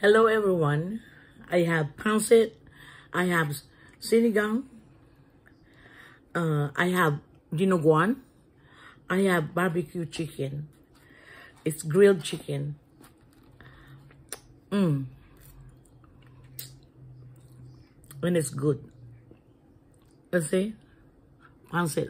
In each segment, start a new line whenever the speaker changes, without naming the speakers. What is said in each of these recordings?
Hello everyone. I have Pancit, I have Sinigang, I have Dinuguan, I have barbecue chicken. It's grilled chicken. And it's good. Let's see. Pancit.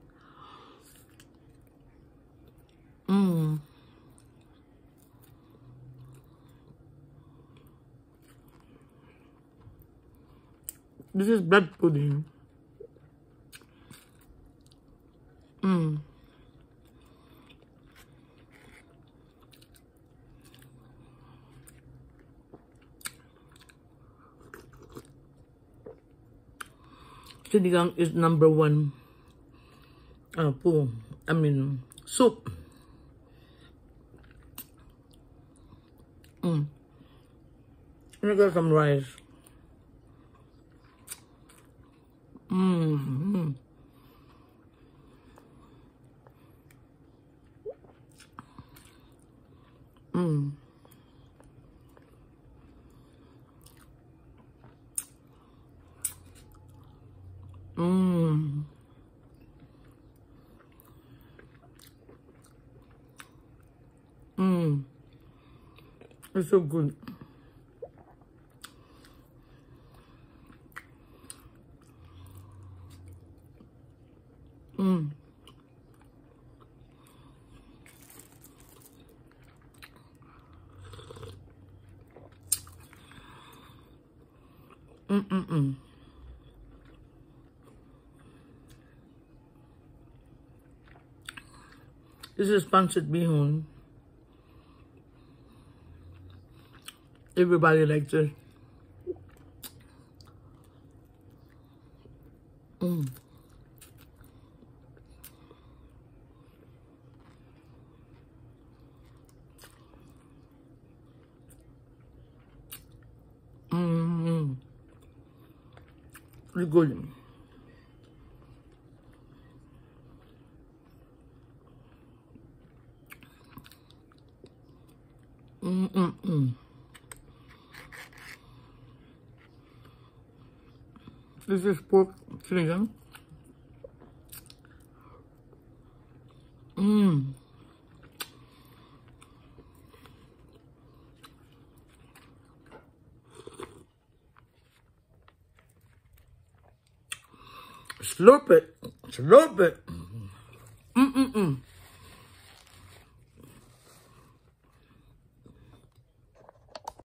This is blood pudding. Sinigang is number one soup. I got some rice. It's so good. This is pancit bihon. Everybody likes it. Pretty good. This is pork sinigang. Slurp it. Slurp it.